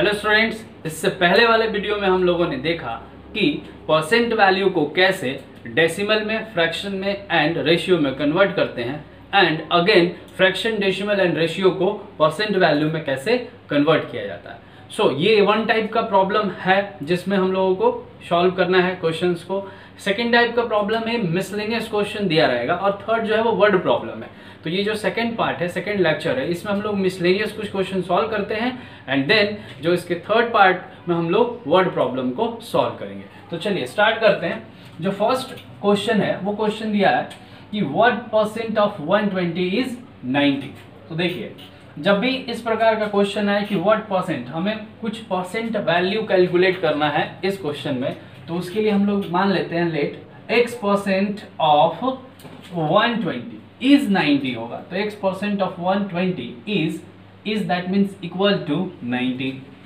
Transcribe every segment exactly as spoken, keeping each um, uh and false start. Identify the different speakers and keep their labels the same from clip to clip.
Speaker 1: Hello students, इससे पहले वाले वीडियो में हम लोगों ने देखा कि परसेंट वैल्यू को कैसे डेसिमल में, फ्रैक्शन में एंड रेशियो में कन्वर्ट करते हैं and again fraction, decimal and ratio को परसेंट वैल्यू में कैसे कन्वर्ट किया जाता है। सो so, ये वन टाइप का प्रॉब्लम है जिसमें हम लोगों को सॉल्व करना है क्वेश्चंस को। सेकेंड टाइप का प्रॉब्लम है मिसलेनियस क्वेश्चन दिया रहेगा और थर्ड जो है वो वर्ड प्रॉब्लम है। तो ये जो सेकंड पार्ट है, सेकंड लेक्चर है, इसमें हम लोग मिसलेनियस कुछ क्वेश्चन सॉल्व करते हैं एंड देन जो इसके थर्ड पार्ट में हम लोग वर्ड प्रॉब्लम को सॉल्व करेंगे। तो चलिए स्टार्ट करते हैं। जो फर्स्ट क्वेश्चन है वो क्वेश्चन दिया है कि what percent of one twenty is ninety. तो देखिए, जब भी इस प्रकार का क्वेश्चन है कि व्हाट परसेंट, हमें कुछ परसेंट वैल्यू कैलकुलेट करना है इस क्वेश्चन में, तो उसके लिए हम लोग मान लेते हैं let x percent of one twenty is ninety होगा। तो x percent of one twenty is is that means equal to ninety.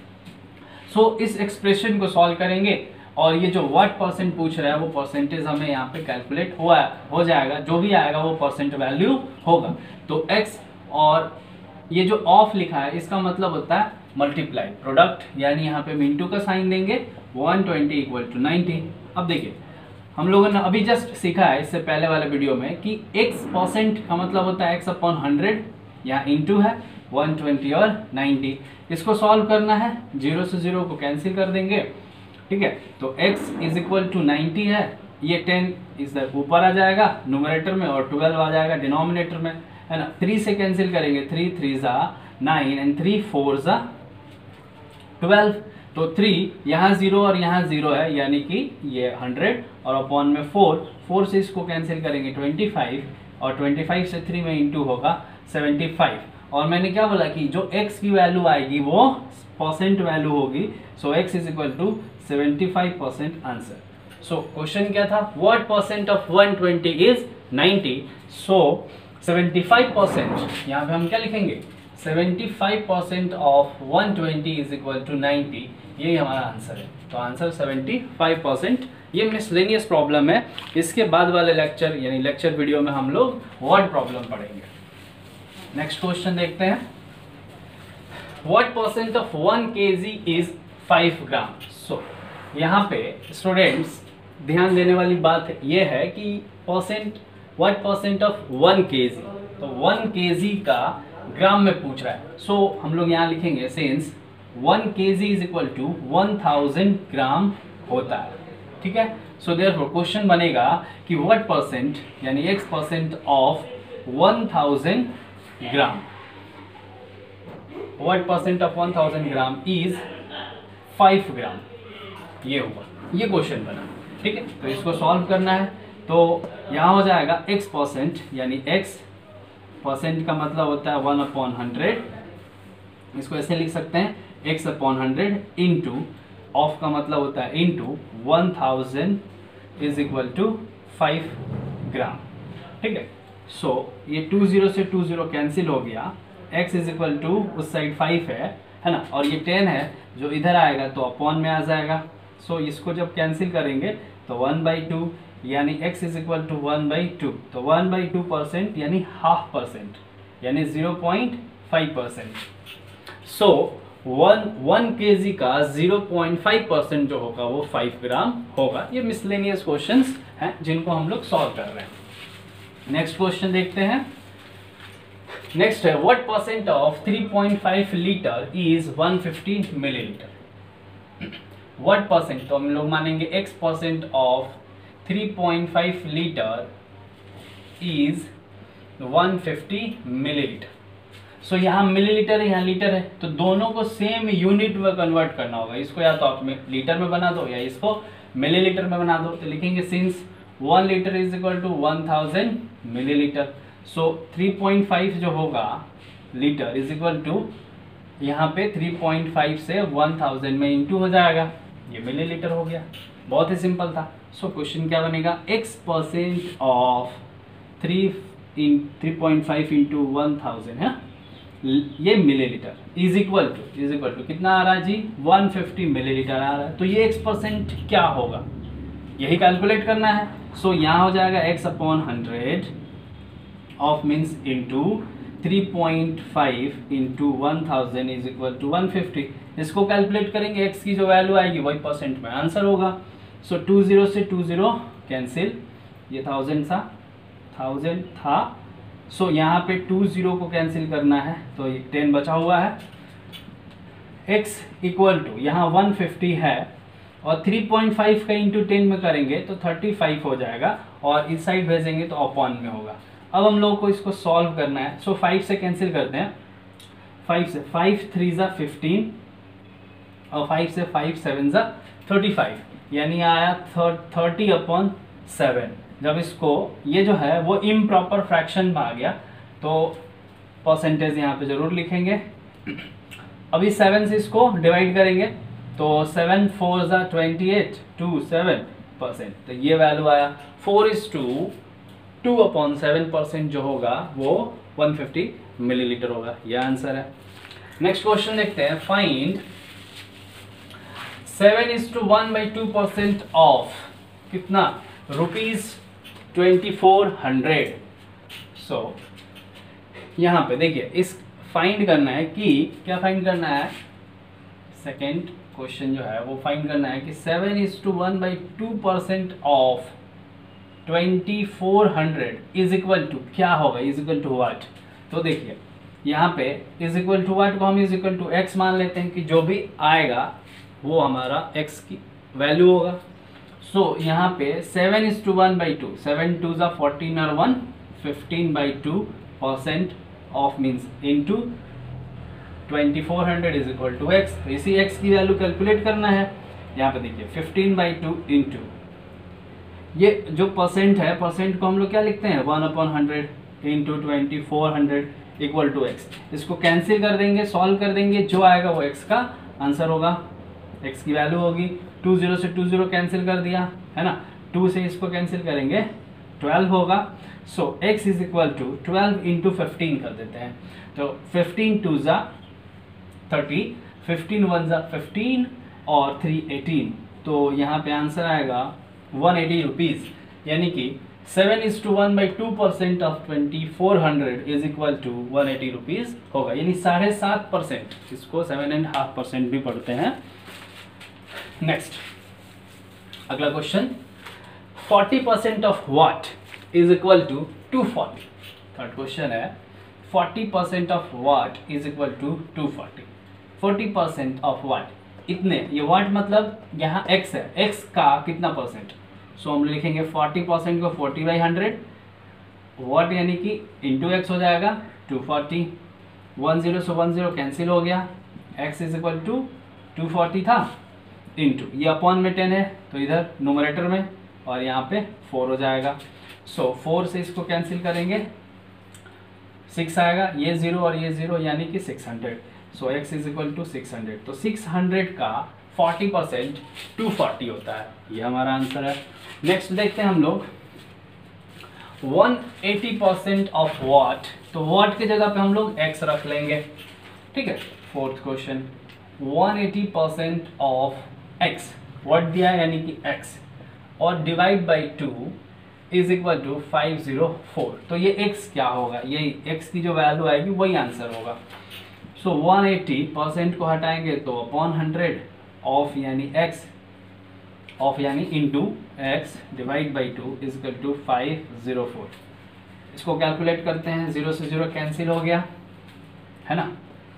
Speaker 1: So इस एक्सप्रेशन को सॉल्व करेंगे और ये जो व्हाट परसेंट पूछ रहा है वो परसेंटेज हमें यहाँ पे कैलकुलेट हुआ हो जाएगा। जो भी आएगा वो परसेंट वैल्यू होगा। तो x और ये जो ऑफ लिखा है इसका मतलब होता है मल्टीप्लाई, प्रोडक्ट, यानी यहाँ पे हम इंटू का साइन देंगे, one twenty equal to ninety. अब देखिए, हम लोगों ने अभी जस्ट सीखा है इससे पहले वाले वीडियो में कि x परसेंट का मतलब होता है x अपॉन हंड्रेड, यहाँ इंटू है वन ट्वेंटी और नाइंटी। इसको सॉल्व करना है, जीरो से जीरो को कैंसिल कर देंगे, ठीक है। तो x is equal to ninety है, ये टेन इधर ऊपर आ जाएगा न्यूमरेटर में और ट्वेल्व आ जाएगा डिनोमिनेटर में, है ना। थ्री से कैंसिल करेंगे, थ्री थ्री जा नाइन एंड थ्री फोर जा ट्वेल्व। तो थ्री यहाँ जीरो और यहाँ जीरो है, यानी कि ये हंड्रेड और अपॉन में फोर, फोर से इसको कैंसिल करेंगे ट्वेंटी फाइव और ट्वेंटी फाइव से थ्री में इंटू होगा सेवेंटी फाइव। और मैंने क्या बोला कि जो x की वैल्यू आएगी वो परसेंट वैल्यू होगी। So x is equal to seventy five percent answer. So question क्या था, what percent of one twenty is ninety. So seventy five percent, यहाँ पे हम क्या लिखेंगे, seventy five percent of one twenty is equal to ninety, ये हमारा answer है। तो आंसर सेवेंटी फाइव परसेंट। ये मिसलेनियस प्रॉब्लम है। इसके बाद वाले लेक्चर यानी लेक्चर वीडियो में हम लोग वर्ड प्रॉब्लम पढ़ेंगे। नेक्स्ट क्वेश्चन देखते हैं, what percent of one KG is five gram. So यहाँ पे स्टूडेंट्स ध्यान देने वाली बात ये है कि percent, what percent of one KG, तो वन केजी का ग्राम में पूछ रहा है। सो so, हम लोग यहाँ लिखेंगे since one KG is equal to one thousand gram होता है, ठीक है। सो देयरफॉर क्वेश्चन बनेगा कि व्हाट परसेंट यानी x percent of one thousand gram, what percent of one thousand gram is five gram, ये होगा, ये क्वेश्चन बना, ठीक है। तो इसको सॉल्व करना है। तो यहाँ हो जाएगा x परसेंट, यानी x परसेंट का मतलब होता है वन अपॉन हंड्रेड, इसको ऐसे लिख सकते हैं x upon hundred into of का मतलब होता है into one thousand is equal to five gram, ठीक है। सो so, ये टू जीरो से टू जीरो कैंसिल हो गया, x इज इक्वल टू उस साइड फाइव है है ना, और ये टेन है जो इधर आएगा तो अपॉन में आ जाएगा। सो so, इसको जब कैंसिल करेंगे तो वन बाई टू, यानी x is equal to one by two. तो वन बाई टू परसेंट यानी हाफ परसेंट, यानी zero point five percent. So one one K G का जीरो पॉइंट फाइव परसेंट जो होगा वो फाइव ग्राम होगा। ये मिसलेनियस क्वेश्चंस हैं जिनको हम लोग सॉल्व कर रहे हैं। नेक्स्ट क्वेश्चन देखते हैं। नेक्स्ट है, what percent of three point five litre is one fifty millilitre. What percent, तो हम लोग मानेंगे x percent of three point five litre is one fifty millilitre. So यहाँ मिलीलीटर है, यहाँ लीटर है, तो दोनों को सेम यूनिट में कन्वर्ट करना होगा। इसको या तो आप लीटर में बना दो या इसको मिलीलीटर में बना दो। तो लिखेंगे since one litre is equal to one thousand millilitre. So three point five जो होगा लीटर इज इक्वल टू यहाँ पे थ्री पॉइंट फाइव से वन थाउजेंड में इंटू हो जाएगा, ये मिलीलीटर हो गया। बहुत ही सिंपल था। सो so, क्वेश्चन क्या बनेगा, x परसेंट ऑफ थ्री इन three point five into one thousand है, ये millilitre is equal to is equal to कितना आ रहा है जी, वन फिफ्टी मिलीलीटर आ रहा है। तो ये x परसेंट क्या होगा यही कैलकुलेट करना है। सो so, यहाँ हो जाएगा x upon hundred of means into three point five into one thousand is equal to one fifty, इसको कैलकुलेट करेंगे, x की जो वैल्यू आएगी वही परसेंट में आंसर होगा। सो टू जीरो से टू जीरो कैंसिल, ये थाउजेंड था, थाउजेंड था। सो so, यहाँ पे टू जीरो को कैंसिल करना है तो ये टेन बचा हुआ है। x इक्वल टू यहाँ वन फिफ्टी है और थ्री पॉइंट फाइव का इंटू टेन में करेंगे तो थर्टी फाइव हो जाएगा और इस साइड भेजेंगे तो अपॉन में होगा। अब हम लोगों को इसको सॉल्व करना है। सो so, फाइव से कैंसिल करते हैं, फाइव से फाइव थ्री ज़ा फिफ्टीन और फाइव से फाइव सेवन ज़ा थर्टी फाइव, यानी आया थर्टी अपॉन सेवन। जब इसको ये जो है वो इम्प्रॉपर फ्रैक्शन में आ गया तो परसेंटेज यहाँ पे जरूर लिखेंगे। अभी सेवन से इसको डिवाइड करेंगे तो सेवन फोर ज़ा twenty eight, two seven percent, तो ये वैल्यू आया four is to two upon seven percent जो होगा वो वन फिफ्टी मिलीलीटर होगा। यह आंसर है। नेक्स्ट क्वेश्चन देखते हैं, find seven is to one by two percent of कितना, rupees twenty four hundred. So यहाँ पे देखिए इस फाइंड करना है कि क्या फाइंड करना है, सेकेंड क्वेश्चन जो है वो फाइंड करना है कि seven is to one by two percent of twenty four hundred is equal to क्या होगा, इज इक्वल टू व्हाट। तो देखिए यहाँ पे इज इक्वल टू व्हाट को हम इज इक्वल टू एक्स मान लेते हैं कि जो भी आएगा वो हमारा x की वैल्यू होगा। सो so, यहाँ पे seven is to one by two, seven two ज़ा फोर्टीन और one fifteen by two percent of means into twenty four hundred is equal to x. तो इसी x की वैल्यू कैलकुलेट करना है। यहाँ पे देखिए फिफ्टीन बाई टू इंटू ये जो परसेंट है, परसेंट को हम लोग क्या लिखते हैं, one upon hundred into twenty four hundred equal to x. इसको कैंसिल कर देंगे, सॉल्व कर देंगे, जो आएगा वो x का आंसर होगा, x की वैल्यू होगी। टू जीरो से टू जीरो कैंसिल कर दिया है ना, टू से इसको कैंसिल करेंगे ट्वेल्व होगा। So x is equal to twelve into fifteen कर देते हैं तो फिफ्टीन टू ज़ा थर्टी, फिफ्टीन वन ज़ा फिफ्टीन और थ्री एटीन। तो यहाँ पे आंसर आएगा वन एटी रुपीज़, यानी कि seven is to one by two percent of twenty four hundred is equal to one eighty rupees होगा, यानी साढ़े सात परसेंट। इसको सेवन एंड हाफ परसेंट भी पढ़ते हैं। नेक्स्ट अगला question, forty percent of what is equal to two forty. Third question है forty percent of what is equal to two forty. Forty percent of what, इतने, ये what मतलब यहाँ x है, x का कितना परसेंट। सो so, हम लिखेंगे फोर्टी परसेंट को फोर्टी बाई हंड्रेड, व्हाट यानी कि इंटू एक्स हो जाएगा टू फोर्टी, वन जीरो से वन जीरो कैंसिल हो गया, x is equal to two forty था इंटू ये अपॉन में टेन है तो इधर नोमरेटर में और यहाँ पे फोर हो जाएगा। सो so, फोर से इसको कैंसिल करेंगे, सिक्स आएगा, ये जीरो और ये जीरो यानी कि six hundred. So x is equal to six hundred. तो सिक्स हंड्रेड का फोर्टी परसेंट टू फोर्टी होता है, ये हमारा आंसर है। नेक्स्ट देखते हैं हम लोग one eighty percent of what. तो व्हाट की जगह पे हम लोग एक्स रख लेंगे, ठीक है। Fourth question, one eighty percent of x, what दिया है यानी कि x, और divide by two is equal to five zero four. तो ये x क्या होगा, यही x की जो वैल्यू आएगी वही आंसर होगा। सो वन एटी परसेंट को हटाएंगे तो अपॉन हंड्रेड ऑफ यानी x, ऑफ यानी into x divide by two is equal to five zero four. इसको कैलकुलेट करते हैं, जीरो से जीरो कैंसिल हो गया है ना।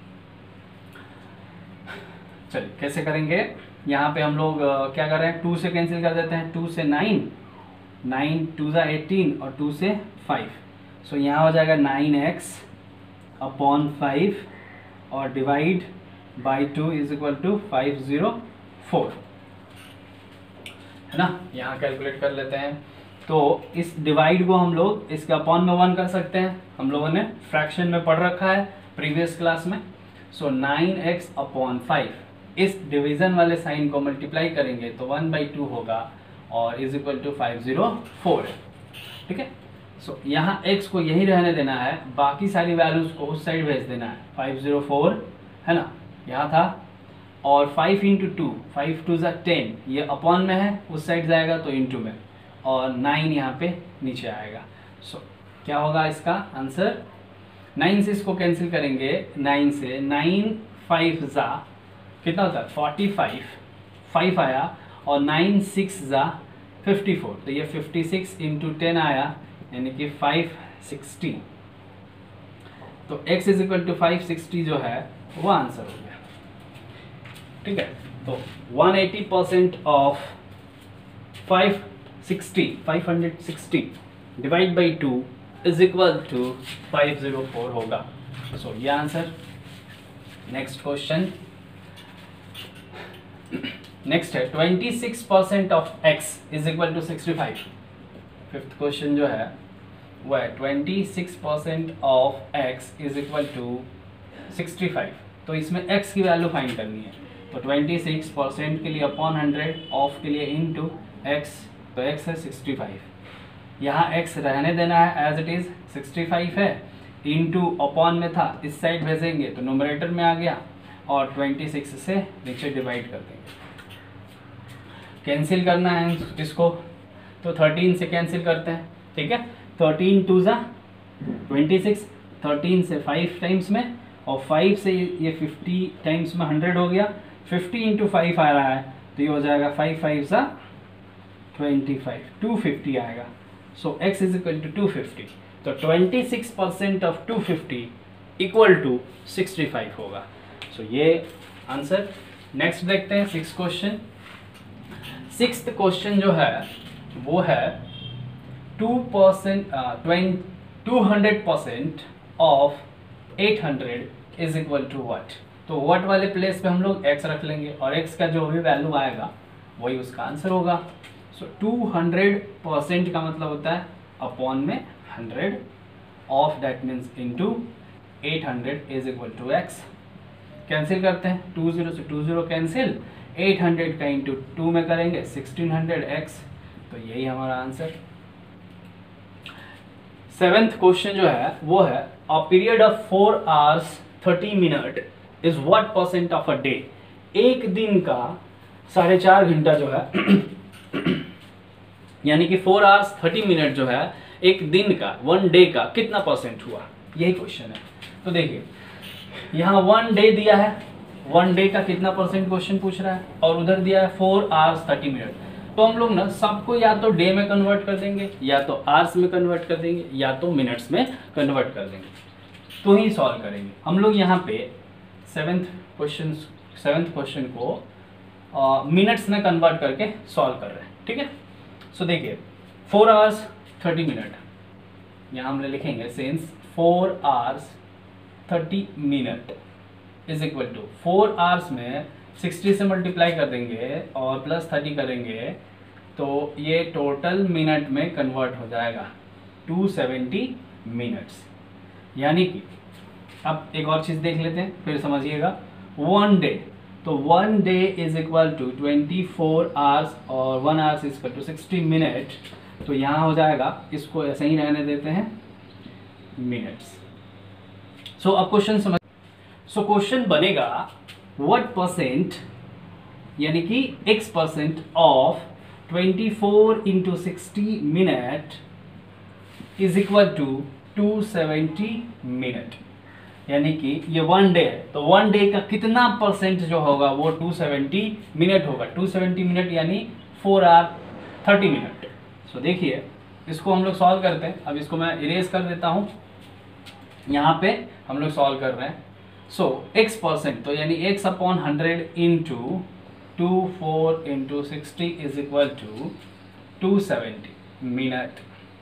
Speaker 1: चलिए कैसे करेंगे, यहाँ पे हम लोग uh, क्या कर रहे हैं, टू से कैंसिल कर देते हैं, टू से नाइन, नाइन टू ज़ा एटीन और टू से फाइव। सो यहाँ हो जाएगा नाइन एक्स अपॉन फाइव और divide by two is equal to five zero four, है ना। यहाँ कैलकुलेट कर लेते हैं। तो इस डिवाइड को हम लोग इसके अपॉन में वन कर सकते हैं, हम लोगों ने फ्रैक्शन में पढ़ रखा है प्रीवियस क्लास में। So nine x upon five, इस डिवीजन वाले साइन को मल्टीप्लाई करेंगे तो वन बाई टू होगा और is equal to five zero four है, ठीक है। सो यहाँ x को यही रहने देना है, बाकी सारी वैल्यूज को उस साइड भेज देना है। फाइव जीरो फोर है ना, यहाँ था, और five into two, five two ज़ा टेन, ये अपॉन में है, उस साइड जाएगा तो इंटू में, और नाइन यहाँ पे नीचे आएगा। सो so, क्या होगा इसका आंसर, नाइन से इसको कैंसिल करेंगे, नाइन से नाइन फाइव ज़ा कितना होता है फोर्टी फाइव, फाइव आया और नाइन सिक्स ज़ा फिफ्टी फोर, तो ये फिफ्टी सिक्स इंटू टेन आया यानी कि फाइव सिक्सटी। तो x is equal to five sixty जो है वो आंसर हो गया। ठीक है, तो one eighty percent of five sixty, five sixty divide by two is equal to five zero four होगा। सो so, ये आंसर। नेक्स्ट क्वेश्चन, नेक्स्ट है twenty six percent of x is equal to sixty five. Fifth question जो है वो है twenty six percent of x is equal to sixty five. तो इसमें x की वैल्यू फाइंड करनी है, तो ट्वेंटी सिक्स परसेंट के लिए अपॉन हंड्रेड, ऑफ के लिए इनटू x, तो x है सिक्सटी फाइव। यहाँ x रहने देना है as it is, sixty five है, इनटू अपॉन में था, इस साइड भेजेंगे तो नोमरेटर में आ गया और ट्वेंटी सिक्स से नीचे डिवाइड कर देंगे। कैंसिल करना है इसको, तो थर्टीन से कैंसिल करते हैं। ठीक है, थर्टीन टू ज़ा ट्वेंटी सिक्स, थर्टीन से फाइव टाइम्स में और फाइव से ये फिफ्टी टाइम्स में हंड्रेड हो गया, फिफ्टी इंटू फाइव आ रहा है तो ये हो जाएगा फाइव फाइव सा ट्वेंटी फाइव, टू फिफ्टी आएगा। So x is equal to two fifty, तो twenty six percent of two fifty equal to sixty five होगा। सो so, ये आंसर। नेक्स्ट देखते हैं सिक्स क्वेश्चन। सिक्स्थ क्वेश्चन जो है वो है two percent two hundred percent of eight hundred is equal to what. तो व्हाट वाले प्लेस पे हम लोग x रख लेंगे और x का जो भी वैल्यू आएगा वही उसका आंसर होगा। सो टू हंड्रेड परसेंट का मतलब होता है अपॉन में hundred, of that means into eight hundred is equal to x। Cancel करते हैं, टू जीरो से two zero cancel, eight hundred का इंटू टू में करेंगे सिक्सटीन हंड्रेड एक्स, तो यही हमारा आंसर। सेवेंथ क्वेश्चन जो है वो है a period of four hours thirty minute is what percent of a day. एक दिन का साढ़े चार घंटा जो है यानी कि फोर आवर्स थर्टी मिनट जो है एक दिन का, वन डे का कितना परसेंट हुआ, यही क्वेश्चन है। तो देखिए यहाँ वन डे दिया है, वन डे का कितना परसेंट क्वेश्चन पूछ रहा है, और उधर दिया है फोर आवर्स थर्टी मिनट। तो हम लोग ना सबको या तो डे में कन्वर्ट कर देंगे, या तो आवर्स में कन्वर्ट कर देंगे, या तो मिनट्स में कन्वर्ट कर देंगे, तो ही सॉल्व करेंगे हम लोग। यहाँ पे सेवेंथ क्वेश्चन सेवेंथ क्वेश्चन को मिनट्स में कन्वर्ट करके सॉल्व कर रहे हैं। ठीक है, सो देखिए फोर आवर्स थर्टी मिनट, यहाँ हम लिखेंगे since four hours thirty minute is equal to four hours में सिक्सटी से मल्टीप्लाई कर देंगे और प्लस थर्टी करेंगे तो ये टोटल मिनट में कन्वर्ट हो जाएगा टू सेवेंटी मिनट्स। यानी कि अब एक और चीज़ देख लेते हैं फिर समझिएगा। वन डे, तो one day is equal to twenty four hours और one hours is equal to sixty minute, तो यहाँ हो जाएगा, इसको ऐसे ही रहने देते हैं मिनट्स। सो so, अब क्वेश्चन समझ सो क्वेश्चन बनेगा व्हाट परसेंट यानी कि x percent of twenty four into sixty minute is equal to two seventy minute. यानी कि ये वन डे है, तो वन डे का कितना परसेंट जो होगा वो टू सेवेंटी मिनट होगा। टू सेवेंटी मिनट यानी four hour thirty minute. So देखिए इसको हम लोग सॉल्व करते हैं। अब इसको मैं इरेज कर देता हूँ, यहाँ पे हम लोग सॉल्व कर रहे हैं। सो एक्स परसेंट, तो यानी x upon hundred into two four into sixty is equal to two seventy minute.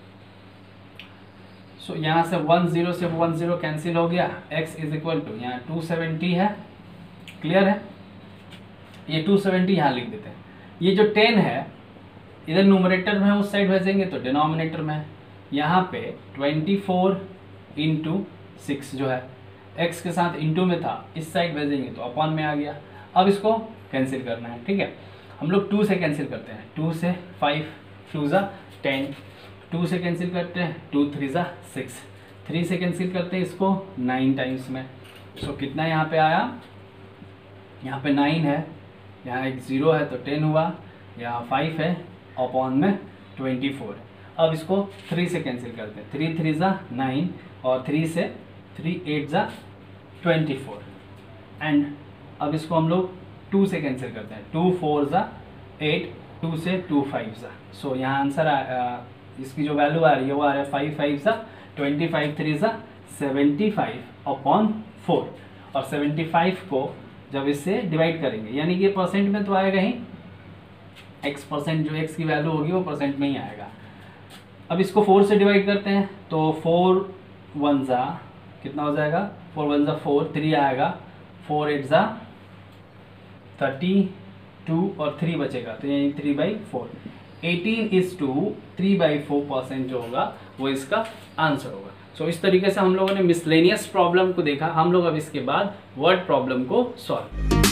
Speaker 1: So यहाँ से वन जीरो से वन जीरो कैंसिल हो गया, x इज इक्वल टू यहाँ टू सेवेंटी है, क्लियर है, ये टू सेवेंटी यहाँ लिख देते हैं। ये जो टेन है इधर न्यूमरेटर में है, उस साइड भेजेंगे तो डिनोमिनेटर में है। यहाँ पे ट्वेंटी फोर इंटू सिक्स जो है x के साथ इंटू में था, इस साइड भेजेंगे तो अपॉन में आ गया। अब इसको कैंसिल करना है, ठीक है। हम लोग टू से कैंसिल करते हैं, टू से फाइव, टू ज़ा टेन, टू से कैंसिल करते हैं, टू थ्री ज़ा सिक्स, थ्री से कैंसिल करते हैं इसको नाइन टाइम्स में। सो कितना यहाँ पे आया, यहाँ पे नाइन है, यहाँ एक ज़ीरो है तो टेन हुआ, यहाँ फाइव है, अपॉन में ट्वेंटी फोर। अब इसको थ्री से कैंसिल करते हैं, थ्री थ्री ज़ा नाइन और थ्री से थ्री एट ज़ा ट्वेंटी फोर। एंड अब इसको हम लोग टू से कैंसिल करते हैं, टू फोर ज़ा एट, टू से टू फाइव ज़ा, सो यहाँ आंसर आ, इसकी जो वैल्यू आ रही है वो आ रहा है फाइव फाइव ज़ा ट्वेंटी, फाइव थ्री ज़ा सेवेंटी फाइव अपॉन फोर, और सेवेंटी फाइव को जब इससे डिवाइड करेंगे यानी कि ये परसेंट में तो आएगा ही, x परसेंट जो x की वैल्यू होगी वो परसेंट में ही आएगा। अब इसको फोर से डिवाइड करते हैं तो फोर वन ज़ा कितना हो जाएगा, फोर वन ज़ा फोर, थ्री आएगा, फोर एट ज़ा थर्टी टू और थ्री बचेगा तो यही three by four, eighteen is to three by four percent जो होगा वो इसका आंसर होगा। सो so, इस तरीके से हम लोगों ने मिसलेनियस प्रॉब्लम को देखा। हम लोग अब इसके बाद वर्ड प्रॉब्लम को सॉल्व